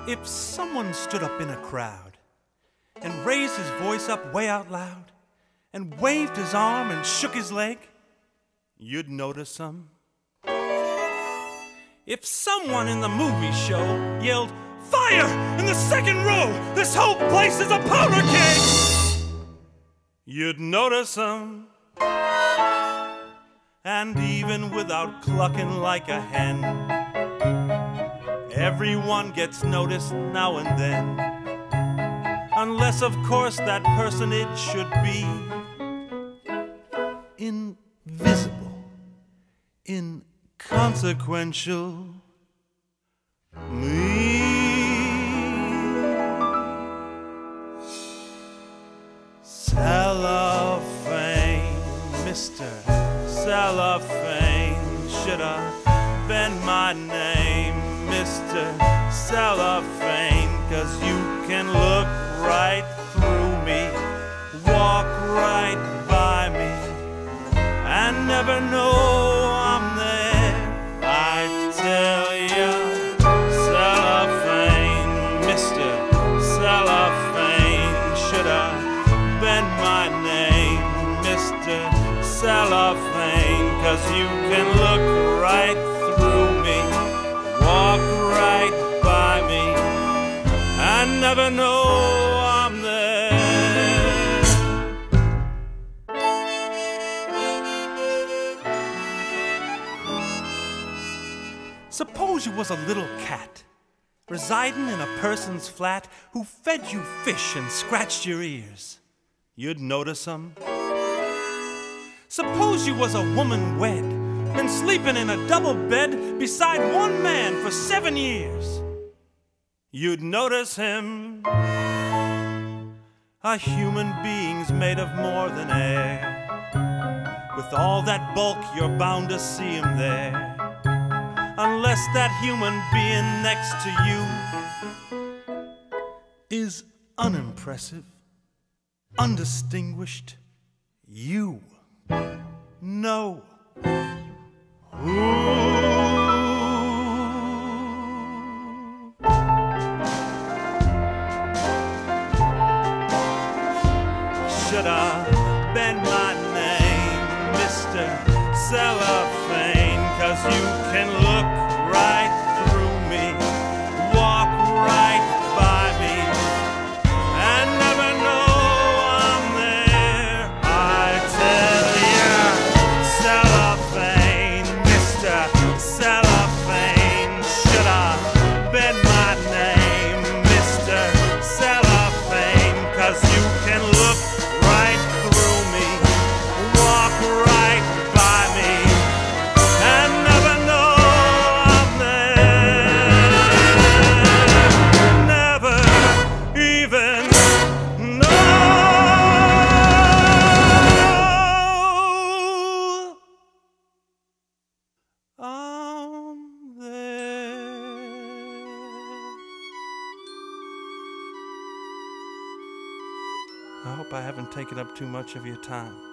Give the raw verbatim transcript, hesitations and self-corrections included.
If someone stood up in a crowd and raised his voice up way out loud and waved his arm and shook his leg, you'd notice him. If someone in the movie show yelled, "Fire in the second row! This whole place is a powder keg!" you'd notice him. And even without clucking like a hen, everyone gets noticed now and then. Unless, of course, that personage should be invisible, inconsequential. Me. Cellophane, Mister Cellophane, should have been my name, Mister Cellophane, 'cause you can look right through me, walk right by me, and never know I'm there. I tell you, Cellophane, Mister Cellophane, should have been my name, Mister Cellophane, 'cause you can look right through me, walk right by me, and never know I'm there. Suppose you was a little cat residing in a person's flat who fed you fish and scratched your ears. You'd notice him. Suppose you was a woman wed and sleeping in a double bed beside one man for seven years. You'd notice him. A human being's made of more than air. With all that bulk, you're bound to see him there. Unless that human being next to you is unimpressive, undistinguished, you know who. Should have been my name, Mister Cellophane, 'cause you can look right through me, walk right by me, and never know I'm there. I tell you, Cellophane, Mister Cellophane, should have been my name, Mister Cellophane, 'cause you can look right through me, walk right by me, and never know I'm there. Never even know I'm there. I hope I haven't taken up too much of your time.